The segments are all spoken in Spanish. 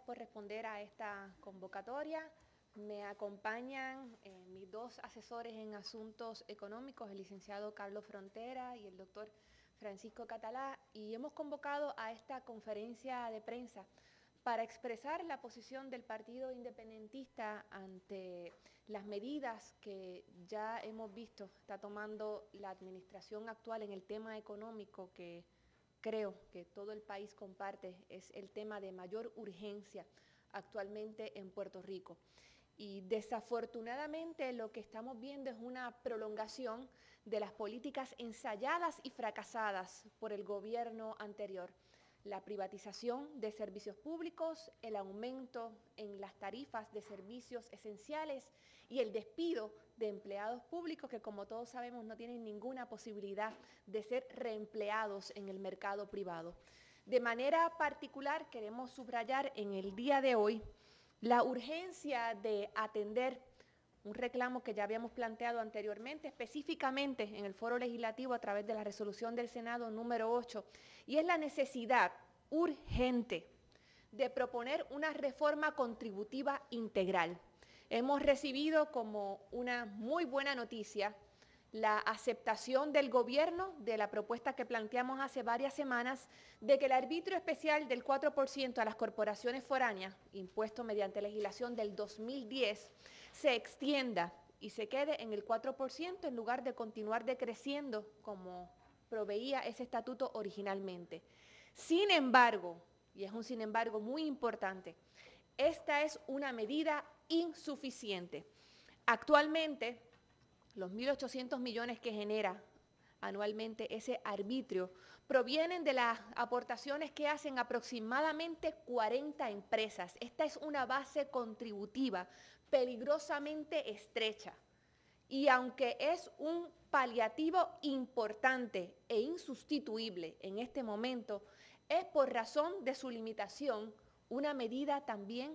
por responder a esta convocatoria. Me acompañan mis dos asesores en asuntos económicos, el licenciado Carlos Frontera y el doctor Francisco Catalá, y hemos convocado a esta conferencia de prensa para expresar la posición del Partido Independentista ante las medidas que ya hemos visto está tomando la administración actual en el tema económico, que creo que todo el país comparte, es el tema de mayor urgencia actualmente en Puerto Rico. Y desafortunadamente lo que estamos viendo es una prolongación de las políticas ensayadas y fracasadas por el gobierno anterior. La privatización de servicios públicos, el aumento en las tarifas de servicios esenciales y el despido de empleados públicos que, como todos sabemos, no tienen ninguna posibilidad de ser reempleados en el mercado privado. De manera particular, queremos subrayar en el día de hoy la urgencia de atender un reclamo que ya habíamos planteado anteriormente, específicamente en el Foro Legislativo a través de la resolución del Senado número 8, y es la necesidad urgente de proponer una reforma contributiva integral. Hemos recibido como una muy buena noticia la aceptación del gobierno de la propuesta que planteamos hace varias semanas de que el arbitrio especial del 4% a las corporaciones foráneas, impuesto mediante legislación del 2010, se extienda y se quede en el 4% en lugar de continuar decreciendo como proveía ese estatuto originalmente. Sin embargo, y es un sin embargo muy importante, esta es una medida insuficiente. Actualmente, los 1.800 millones que genera anualmente ese arbitrio provienen de las aportaciones que hacen aproximadamente 40 empresas. Esta es una base contributiva peligrosamente estrecha. Y aunque es un paliativo importante e insustituible en este momento, es por razón de su limitación una medida también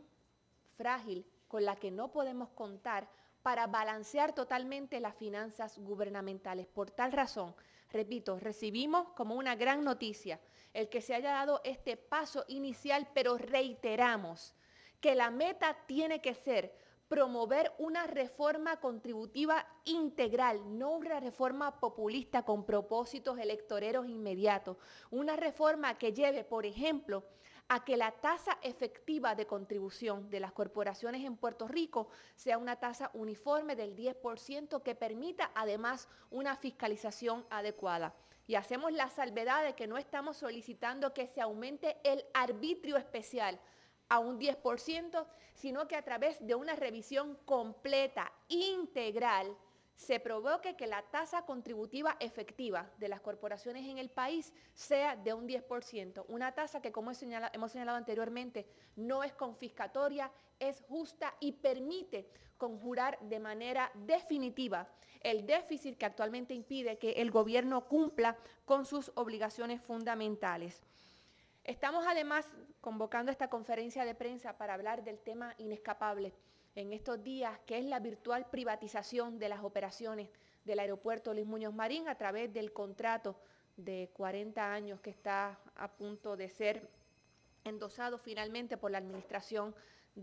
frágil con la que no podemos contar para balancear totalmente las finanzas gubernamentales. Por tal razón, repito, recibimos como una gran noticia el que se haya dado este paso inicial, pero reiteramos que la meta tiene que ser promover una reforma contributiva integral, no una reforma populista con propósitos electoreros inmediatos, una reforma que lleve, por ejemplo, a que la tasa efectiva de contribución de las corporaciones en Puerto Rico sea una tasa uniforme del 10% que permita además una fiscalización adecuada. Y hacemos la salvedad de que no estamos solicitando que se aumente el arbitrio especial a un 10%, sino que a través de una revisión completa, integral, se provoque que la tasa contributiva efectiva de las corporaciones en el país sea de un 10%, una tasa que, como hemos señalado anteriormente, no es confiscatoria, es justa y permite conjurar de manera definitiva el déficit que actualmente impide que el gobierno cumpla con sus obligaciones fundamentales. Estamos además convocando esta conferencia de prensa para hablar del tema inescapable en estos días, que es la virtual privatización de las operaciones del aeropuerto Luis Muñoz Marín a través del contrato de 40 años que está a punto de ser endosado finalmente por la administración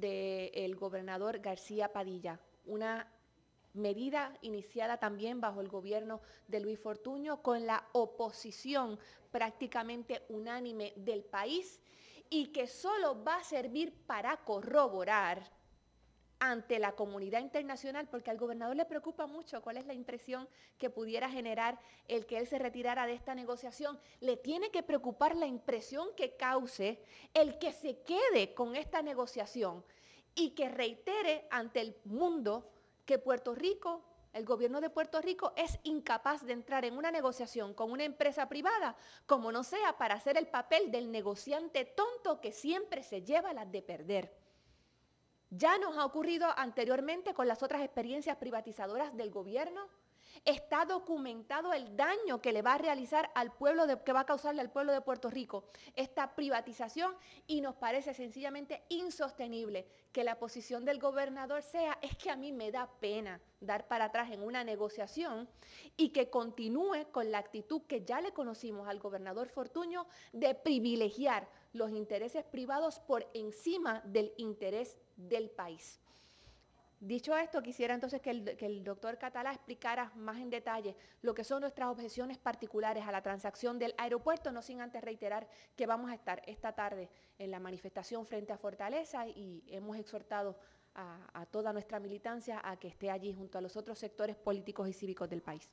del gobernador García Padilla. Una medida iniciada también bajo el gobierno de Luis Fortuño con la oposición prácticamente unánime del país y que solo va a servir para corroborar ante la comunidad internacional, porque al gobernador le preocupa mucho cuál es la impresión que pudiera generar el que él se retirara de esta negociación. Le tiene que preocupar la impresión que cause el que se quede con esta negociación y que reitere ante el mundo que Puerto Rico, el gobierno de Puerto Rico es incapaz de entrar en una negociación con una empresa privada, como no sea para hacer el papel del negociante tonto que siempre se lleva las de perder. Ya nos ha ocurrido anteriormente con las otras experiencias privatizadoras del gobierno Está documentado el daño que le va a realizar al pueblo, que va a causarle al pueblo de Puerto Rico esta privatización, y nos parece sencillamente insostenible que la posición del gobernador sea: es que a mí me da pena dar para atrás en una negociación, y que continúe con la actitud que ya le conocimos al gobernador Fortuño de privilegiar los intereses privados por encima del interés del país. Dicho esto, quisiera entonces que el doctor Catalá explicara más en detalle lo que son nuestras objeciones particulares a la transacción del aeropuerto, no sin antes reiterar que vamos a estar esta tarde en la manifestación frente a Fortaleza, y hemos exhortado a toda nuestra militancia a que esté allí junto a los otros sectores políticos y cívicos del país.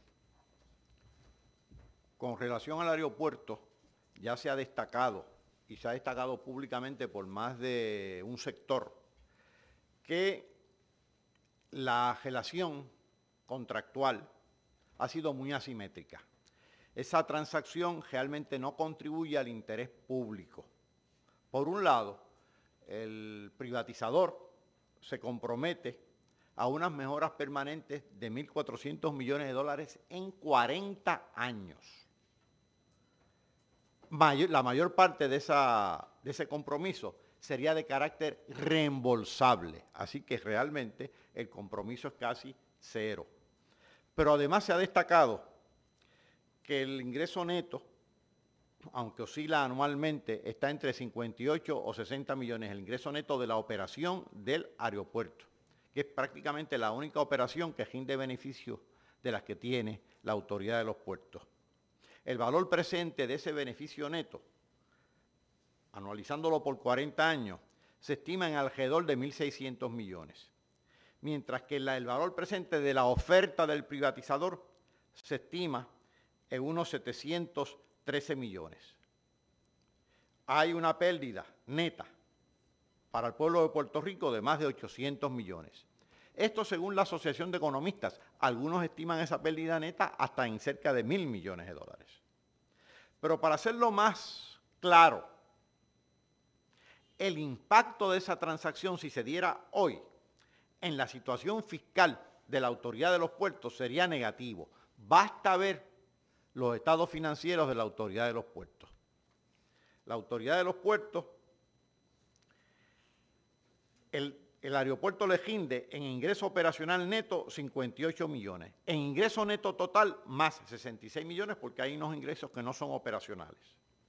Con relación al aeropuerto, ya se ha destacado, y se ha destacado públicamente por más de un sector, que la relación contractual ha sido muy asimétrica. Esa transacción realmente no contribuye al interés público. Por un lado, el privatizador se compromete a unas mejoras permanentes de 1.400 millones de dólares en 40 años. La mayor parte de ese compromiso sería de carácter reembolsable, así que realmente el compromiso es casi cero. Pero además se ha destacado que el ingreso neto, aunque oscila anualmente, está entre 58 o 60 millones, el ingreso neto de la operación del aeropuerto, que es prácticamente la única operación que rinde beneficio de las que tiene la Autoridad de los Puertos. El valor presente de ese beneficio neto, anualizándolo por 40 años, se estima en alrededor de 1.600 millones. Mientras que el valor presente de la oferta del privatizador se estima en unos 713 millones. Hay una pérdida neta para el pueblo de Puerto Rico de más de 800 millones. Esto según la Asociación de Economistas. Algunos estiman esa pérdida neta hasta en cerca de 1.000 millones de dólares. Pero para hacerlo más claro, el impacto de esa transacción, si se diera hoy, en la situación fiscal de la Autoridad de los Puertos, sería negativo. Basta ver los estados financieros de la Autoridad de los Puertos. La Autoridad de los Puertos, el aeropuerto le rinde en ingreso operacional neto 58 millones, en ingreso neto total más 66 millones, porque hay unos ingresos que no son operacionales.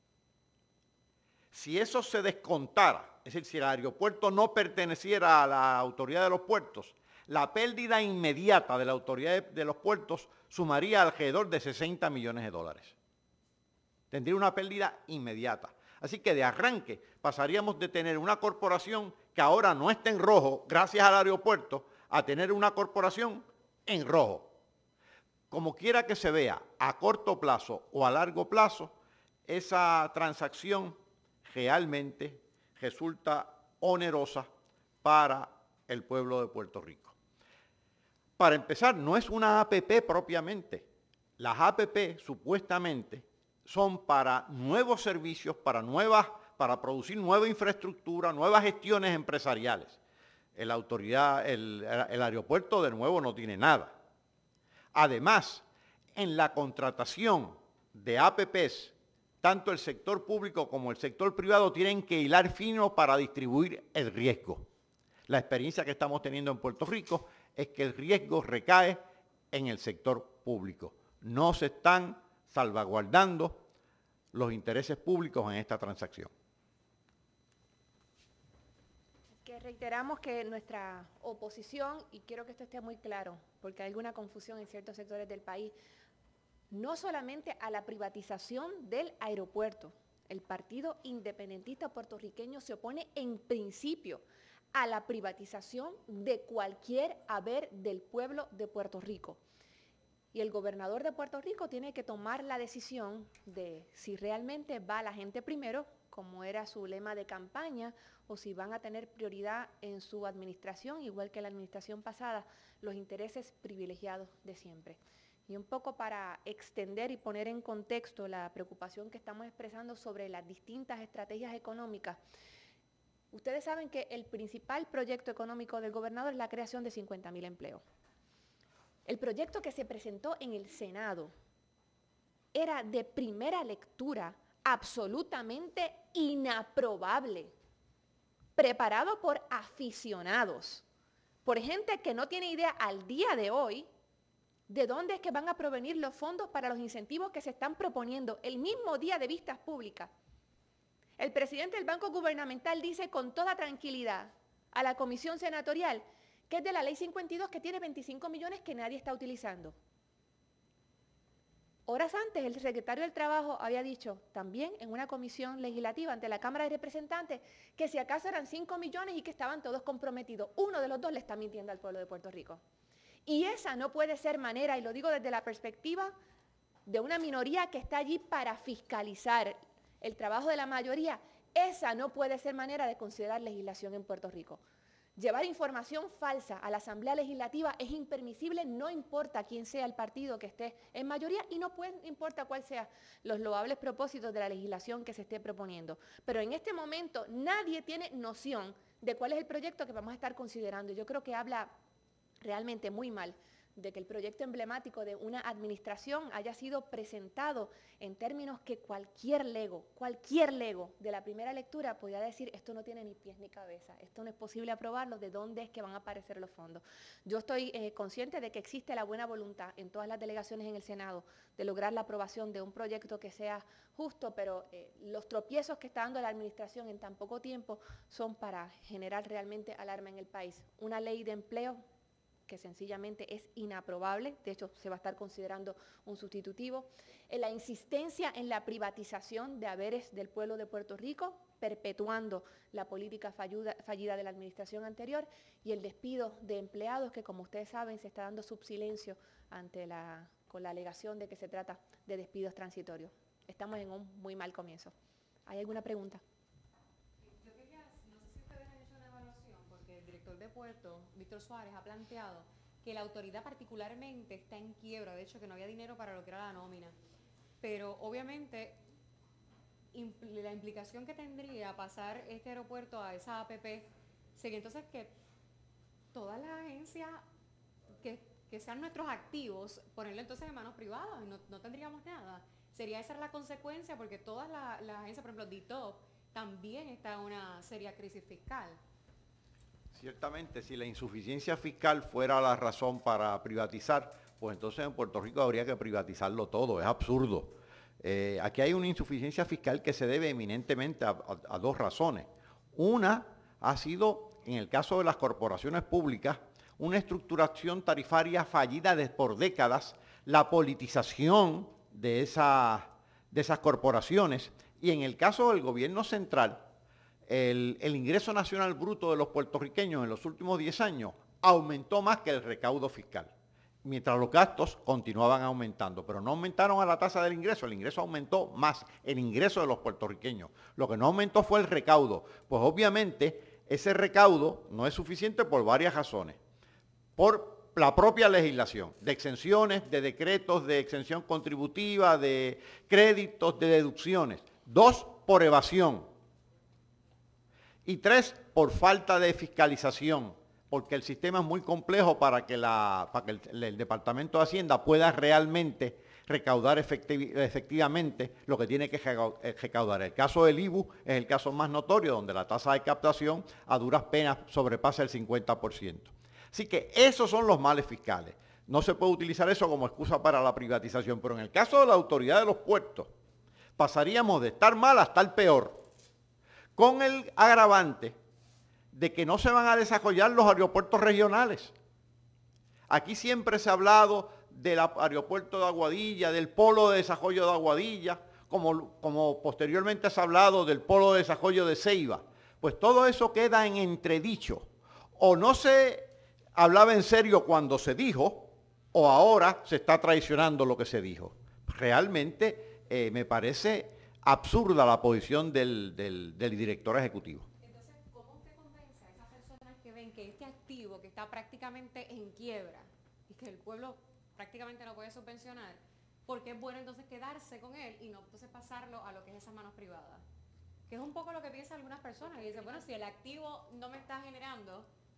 Si eso se descontara, es decir, si el aeropuerto no perteneciera a la Autoridad de los Puertos, la pérdida inmediata de la Autoridad de los Puertos sumaría alrededor de 60 millones de dólares. Tendría una pérdida inmediata. Así que de arranque pasaríamos de tener una corporación que ahora no está en rojo, gracias al aeropuerto, a tener una corporación en rojo. Como quiera que se vea, a corto plazo o a largo plazo, esa transacción realmente resulta onerosa para el pueblo de Puerto Rico. Para empezar, no es una APP propiamente. Las APP supuestamente son para nuevos servicios, para producir nueva infraestructura, nuevas gestiones empresariales. El aeropuerto de nuevo no tiene nada. Además, en la contratación de APPs, tanto el sector público como el sector privado tienen que hilar fino para distribuir el riesgo. La experiencia que estamos teniendo en Puerto Rico es que el riesgo recae en el sector público. No se están salvaguardando los intereses públicos en esta transacción. Que reiteramos que nuestra oposición, y quiero que esto esté muy claro, porque hay alguna confusión en ciertos sectores del país, no solamente a la privatización del aeropuerto. El Partido Independentista Puertorriqueño se opone en principio a la privatización de cualquier haber del pueblo de Puerto Rico. Y el gobernador de Puerto Rico tiene que tomar la decisión de si realmente va la gente primero, como era su lema de campaña, o si van a tener prioridad en su administración, igual que la administración pasada, los intereses privilegiados de siempre. Y un poco para extender y poner en contexto la preocupación que estamos expresando sobre las distintas estrategias económicas, ustedes saben que el principal proyecto económico del gobernador es la creación de 50.000 empleos. El proyecto que se presentó en el Senado era de primera lectura, absolutamente inaprobable, preparado por aficionados, por gente que no tiene idea al día de hoy de dónde es que van a provenir los fondos para los incentivos que se están proponiendo el mismo día de vistas públicas. El presidente del Banco Gubernamental dice con toda tranquilidad a la comisión senatorial que es de la Ley 52 que tiene 25 millones que nadie está utilizando. Horas antes, el secretario del Trabajo había dicho también en una comisión legislativa ante la Cámara de Representantes que si acaso eran 5 millones y que estaban todos comprometidos. Uno de los dos le está mintiendo al pueblo de Puerto Rico. Y esa no puede ser manera, y lo digo desde la perspectiva de una minoría que está allí para fiscalizar el trabajo de la mayoría, esa no puede ser manera de considerar legislación en Puerto Rico. Llevar información falsa a la Asamblea Legislativa es impermisible, no importa quién sea el partido que esté en mayoría y no importa cuál sean los loables propósitos de la legislación que se esté proponiendo. Pero en este momento nadie tiene noción de cuál es el proyecto que vamos a estar considerando. Yo creo que habla realmente muy mal de que el proyecto emblemático de una administración haya sido presentado en términos que cualquier lego de la primera lectura podía decir esto no tiene ni pies ni cabeza, esto no es posible aprobarlo, ¿de dónde es que van a aparecer los fondos? Yo estoy consciente de que existe la buena voluntad en todas las delegaciones en el Senado de lograr la aprobación de un proyecto que sea justo, pero los tropiezos que está dando la administración en tan poco tiempo son para generar realmente alarma en el país. Una ley de empleo que sencillamente es inaprobable, de hecho se va a estar considerando un sustitutivo, la insistencia en la privatización de haberes del pueblo de Puerto Rico, perpetuando la política fallida de la administración anterior, y el despido de empleados que, como ustedes saben, se está dando subsilencio con la alegación de que se trata de despidos transitorios. Estamos en un muy mal comienzo. ¿Hay alguna pregunta? El director de Puerto, Víctor Suárez, ha planteado que la autoridad particularmente está en quiebra, de hecho que no había dinero para lo que era la nómina, pero obviamente la implicación que tendría pasar este aeropuerto a esa APP sería entonces que todas las agencias que sean nuestros activos, ponerlo entonces en manos privadas, no tendríamos nada. Sería esa la consecuencia, porque todas las agencias, por ejemplo, DITOP, también está en una seria crisis fiscal. Ciertamente, si la insuficiencia fiscal fuera la razón para privatizar, pues entonces en Puerto Rico habría que privatizarlo todo, es absurdo. Aquí hay una insuficiencia fiscal que se debe eminentemente a dos razones. Una ha sido, en el caso de las corporaciones públicas, una estructuración tarifaria fallida por décadas, la politización de esas corporaciones, y en el caso del gobierno central, el ingreso nacional bruto de los puertorriqueños en los últimos 10 años aumentó más que el recaudo fiscal, mientras los gastos continuaban aumentando, pero no aumentaron a la tasa del ingreso, el ingreso aumentó más, el ingreso de los puertorriqueños. Lo que no aumentó fue el recaudo, pues obviamente ese recaudo no es suficiente por varias razones. Por la propia legislación, de exenciones, de decretos de exención contributiva, de créditos, de deducciones. 2, por evasión. Y 3, por falta de fiscalización, porque el sistema es muy complejo para que el Departamento de Hacienda pueda realmente recaudar efectivamente lo que tiene que recaudar. El caso del IBU es el caso más notorio, donde la tasa de captación a duras penas sobrepasa el 50%. Así que esos son los males fiscales. No se puede utilizar eso como excusa para la privatización, pero en el caso de la autoridad de los puertos, pasaríamos de estar mal a estar peor, con el agravante de que no se van a desarrollar los aeropuertos regionales. Aquí siempre se ha hablado del aeropuerto de Aguadilla, del polo de desarrollo de Aguadilla, como posteriormente se ha hablado del polo de desarrollo de Ceiba. Pues todo eso queda en entredicho. O no se hablaba en serio cuando se dijo, o ahora se está traicionando lo que se dijo. Realmente me parece absurda la posición del director ejecutivo. Entonces, ¿cómo usted convence a esas personas que ven que este activo que está prácticamente en quiebra y que el pueblo prácticamente no puede subvencionar, porque es bueno entonces quedarse con él y no entonces pasarlo a lo que es esas manos privadas? Que es un poco lo que piensan algunas personas y dicen, bueno, si el activo no me está generando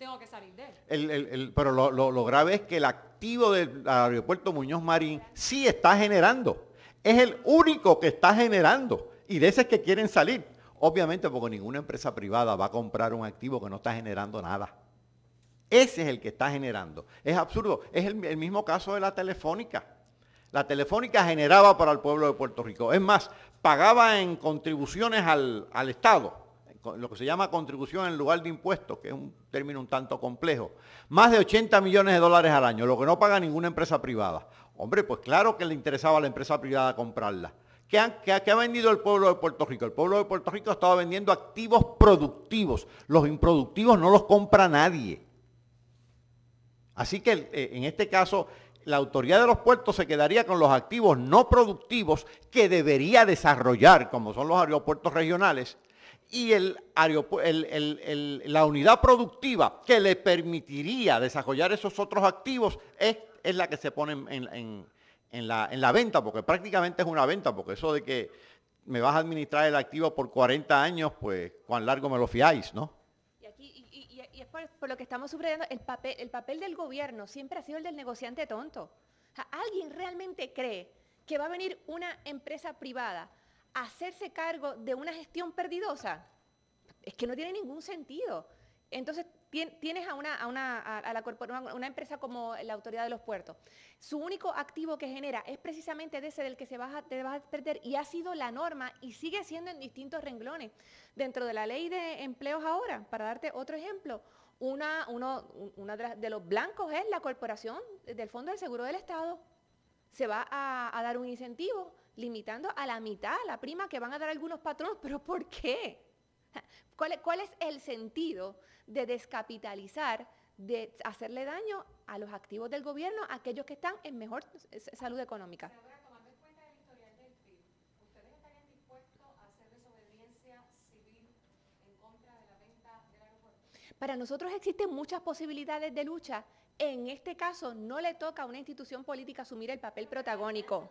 tengo que salir de él. Pero lo grave es que el activo del aeropuerto Muñoz Marín sí está generando. Es el único que está generando. Y de ese es que quieren salir. Obviamente porque ninguna empresa privada va a comprar un activo que no está generando nada. Ese es el que está generando. Es absurdo. Es el mismo caso de la Telefónica. La Telefónica generaba para el pueblo de Puerto Rico. Es más, pagaba en contribuciones al Estado, lo que se llama contribución en lugar de impuestos, que es un término un tanto complejo, más de 80 millones de dólares al año, lo que no paga ninguna empresa privada. Hombre, pues claro que le interesaba a la empresa privada comprarla. ¿Qué ha vendido el pueblo de Puerto Rico? El pueblo de Puerto Rico ha estado vendiendo activos productivos. Los improductivos no los compra nadie. Así que en este caso, la autoridad de los puertos se quedaría con los activos no productivos que debería desarrollar, como son los aeropuertos regionales, y la unidad productiva que le permitiría desarrollar esos otros activos es la que se pone en la venta, porque prácticamente es una venta, porque eso de que me vas a administrar el activo por 40 años, pues cuán largo me lo fiáis, ¿no? Y es por lo que estamos subrayando, el papel del gobierno siempre ha sido el del negociante tonto. O sea, ¿alguien realmente cree que va a venir una empresa privada a hacerse cargo de una gestión perdidosa? Es que no tiene ningún sentido. Entonces, tienes a una empresa como la Autoridad de los Puertos. Su único activo que genera es precisamente de ese del que te vas a perder, y ha sido la norma y sigue siendo en distintos renglones. Dentro de la ley de empleos ahora, para darte otro ejemplo, uno de los blancos es la corporación del Fondo del Seguro del Estado. Se va a dar un incentivo limitando a la mitad la prima que van a dar algunos patronos. ¿Pero por qué? ¿Cuál es el sentido de descapitalizar, de hacerle daño a los activos del gobierno, a aquellos que están en mejor salud económica? Senadora, tomando en cuenta el historial del PRI, ¿ustedes estarían dispuestos a hacer desobediencia civil en contra de la venta del aeropuerto? Para nosotros existen muchas posibilidades de lucha. En este caso, no le toca a una institución política asumir el papel protagónico.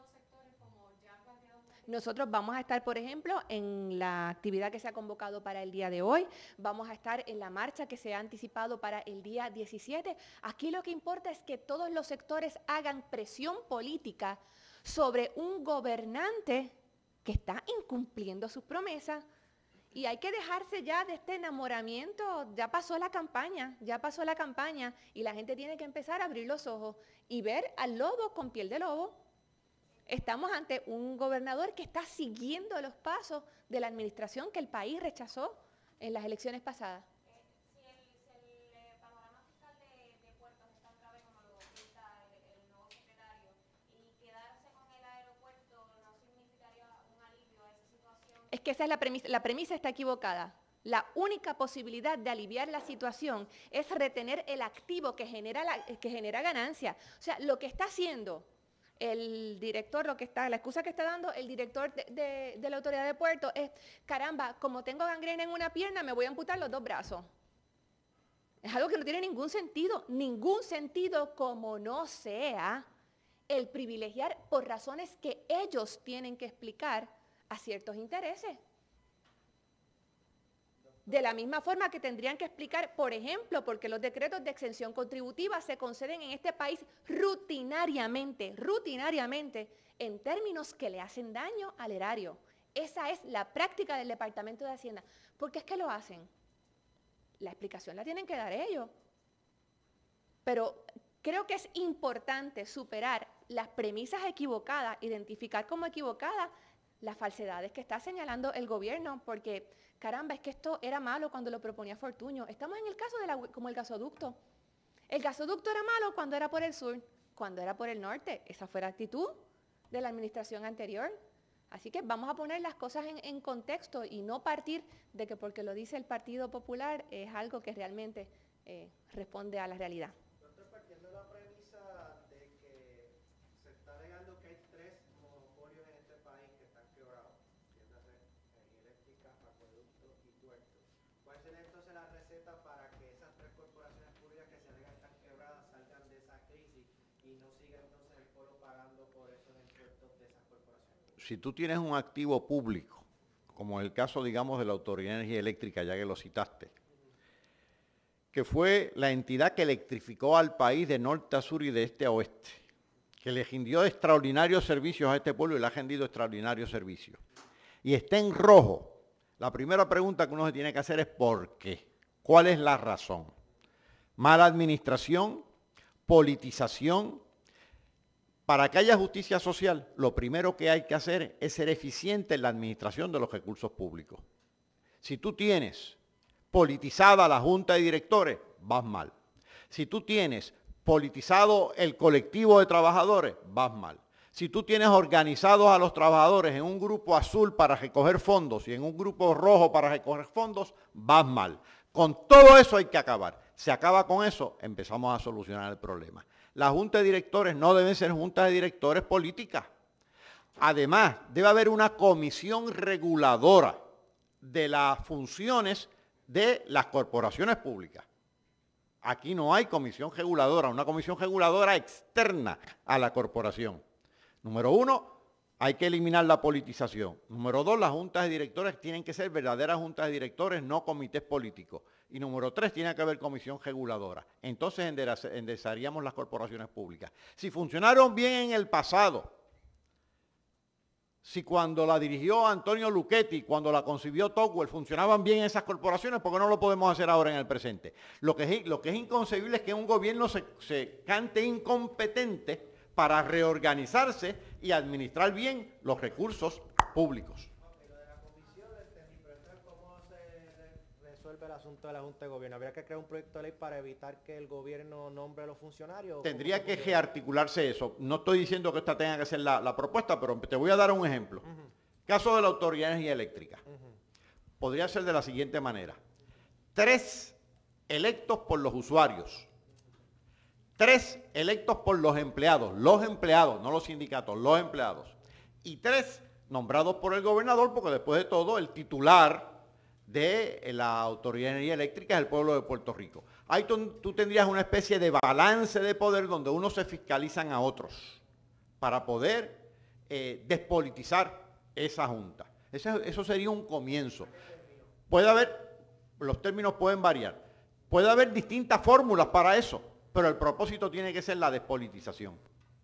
Nosotros vamos a estar, por ejemplo, en la actividad que se ha convocado para el día de hoy, vamos a estar en la marcha que se ha anticipado para el día 17. Aquí lo que importa es que todos los sectores hagan presión política sobre un gobernante que está incumpliendo sus promesas. Y hay que dejarse ya de este enamoramiento. Ya pasó la campaña y la gente tiene que empezar a abrir los ojos y ver al lobo con piel de lobo. Estamos ante un gobernador que está siguiendo los pasos de la administración que el país rechazó en las elecciones pasadas. Si el panorama fiscal de puertos está otra vez como lo pinta el nuevo secretario, y quedarse con el aeropuerto no significaría un alivio a esa situación. Es que esa es la premisa está equivocada. La única posibilidad de aliviar la situación es retener el activo que genera ganancia. O sea, lo que está haciendo el director, la excusa que está dando el director de la Autoridad de Puertos es, caramba, como tengo gangrena en una pierna, me voy a amputar los dos brazos. Es algo que no tiene ningún sentido como no sea el privilegiar por razones que ellos tienen que explicar a ciertos intereses. De la misma forma que tendrían que explicar, por ejemplo, porque los decretos de exención contributiva se conceden en este país rutinariamente, en términos que le hacen daño al erario. Esa es la práctica del Departamento de Hacienda. ¿Por qué es que lo hacen? La explicación la tienen que dar ellos. Pero creo que es importante superar las premisas equivocadas, identificar como equivocadas las falsedades que está señalando el gobierno, porque, caramba, es que esto era malo cuando lo proponía Fortuño. Estamos en el caso como el gasoducto. El gasoducto era malo cuando era por el sur, cuando era por el norte. Esa fue la actitud de la administración anterior. Así que vamos a poner las cosas en contexto y no partir de que porque lo dice el Partido Popular es algo que realmente responde a la realidad. Doctor, partiendo de la premisa de que se está alegando que hay 3 monopolios en este país que están quebrados, entiéndase, energía eléctrica, acueductos y puertos, ¿cuál sería entonces la receta para que esas 3 corporaciones públicas que se alegan están quebradas salgan de esa crisis y no siga entonces el pueblo pagando por esos impuestos de esas corporaciones? Si tú tienes un activo público, como el caso, digamos, de la Autoridad de Energía Eléctrica, ya que lo citaste, que fue la entidad que electrificó al país de norte a sur y de este a oeste, que le rindió extraordinarios servicios a este pueblo y le ha rendido extraordinarios servicios, y está en rojo, la primera pregunta que uno se tiene que hacer es ¿por qué? ¿Cuál es la razón? Mala administración, politización. Para que haya justicia social, lo primero que hay que hacer es ser eficiente en la administración de los recursos públicos. Si tú tienes politizada la junta de directores, vas mal. Si tú tienes politizado el colectivo de trabajadores, vas mal. Si tú tienes organizados a los trabajadores en un grupo azul para recoger fondos y en un grupo rojo para recoger fondos, vas mal. Con todo eso hay que acabar. Se acaba con eso, empezamos a solucionar el problema. Las juntas de directores no deben ser juntas de directores políticas. Además, debe haber una comisión reguladora de las funciones de las corporaciones públicas. Aquí no hay comisión reguladora, una comisión reguladora externa a la corporación. Número 1, hay que eliminar la politización. Número 2, las juntas de directores tienen que ser verdaderas juntas de directores, no comités políticos. Y número 3, tiene que haber comisión reguladora. Entonces enderezaríamos las corporaciones públicas. Si funcionaron bien en el pasado, si cuando la dirigió Antonio Luchetti, cuando la concibió Tocqueville, funcionaban bien esas corporaciones, ¿por qué no lo podemos hacer ahora en el presente? Lo que es inconcebible es que un gobierno se cante incompetente para reorganizarse y administrar bien los recursos públicos. Lo de la comisión lo entendí, pero entonces, ¿cómo se resuelve el asunto de la Junta de Gobierno? ¿Habría que crear un proyecto de ley para evitar que el gobierno nombre a los funcionarios? Tendría que rearticularse eso. No estoy diciendo que esta tenga que ser la propuesta, pero te voy a dar un ejemplo. Caso de la Autoridad de Energía Eléctrica. Podría ser de la siguiente manera. 3 electos por los usuarios. 3 electos por los empleados, no los sindicatos, los empleados. Y 3 nombrados por el gobernador, porque después de todo el titular de la Autoridad de Energía Eléctrica es el pueblo de Puerto Rico. Ahí tú tendrías una especie de balance de poder donde unos se fiscalizan a otros para poder despolitizar esa junta. Eso sería un comienzo. Puede haber, los términos pueden variar, puede haber distintas fórmulas para eso, pero el propósito tiene que ser la despolitización.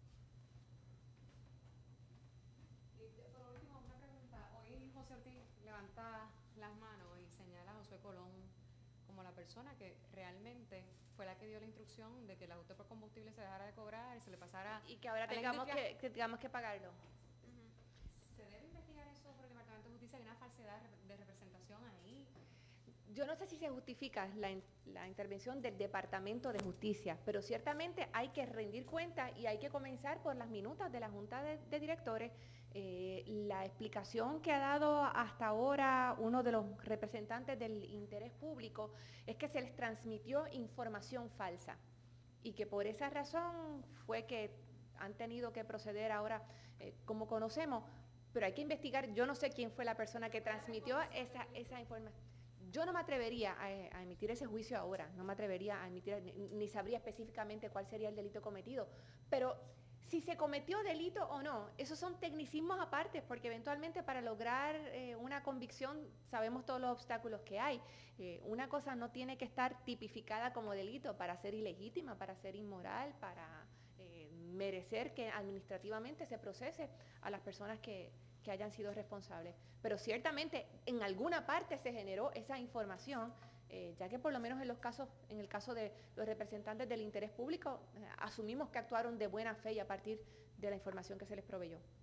Y por último, una pregunta. Hoy José Ortiz levanta las manos y señala a Josué Colón como la persona que realmente fue la que dio la instrucción de que el ajuste por combustible se dejara de cobrar y se le pasara Y que ahora a la tengamos industria. que pagarlo. ¿Se debe investigar eso por el Departamento de Justicia? ¿Hay una falsedad de representación ahí? Yo no sé si se justifica la intervención del Departamento de Justicia, pero ciertamente hay que rendir cuenta y hay que comenzar por las minutas de la Junta de Directores. La explicación que ha dado hasta ahora uno de los representantes del interés público es que se les transmitió información falsa y que por esa razón fue que han tenido que proceder ahora como conocemos, pero hay que investigar. Yo no sé quién fue la persona que transmitió esa información. Yo no me atrevería a emitir ese juicio ahora, no me atrevería a emitir, ni sabría específicamente cuál sería el delito cometido, pero si se cometió delito o no, esos son tecnicismos aparte, porque eventualmente para lograr una convicción sabemos todos los obstáculos que hay. Una cosa no tiene que estar tipificada como delito para ser ilegítima, para ser inmoral, para merecer que administrativamente se procese a las personas que hayan sido responsables. Pero ciertamente en alguna parte se generó esa información, ya que por lo menos en el caso de los representantes del interés público, asumimos que actuaron de buena fe y a partir de la información que se les proveyó.